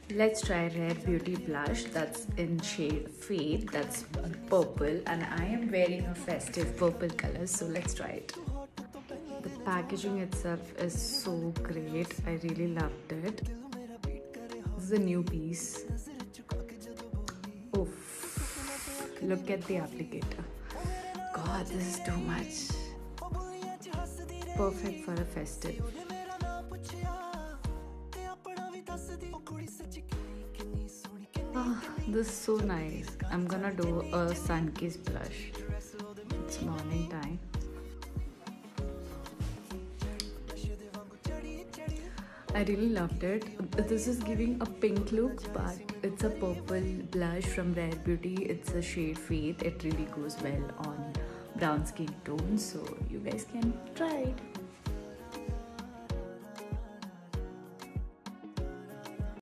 Let's try Rare Beauty blush. That's in shade Fade. That's purple, and I am wearing a festive purple color, so let's try it. The packaging itself is so great. I really loved it. This is a new piece. Oof. Look at the applicator. God, this is too much. Perfect for a festive. This is so nice. I'm gonna do a sun-kissed blush. It's morning time. I really loved it. This is giving a pink look, but it's a purple blush from Rare Beauty. It's a shade Fade. It really goes well on brown skin tone, so you guys can try it.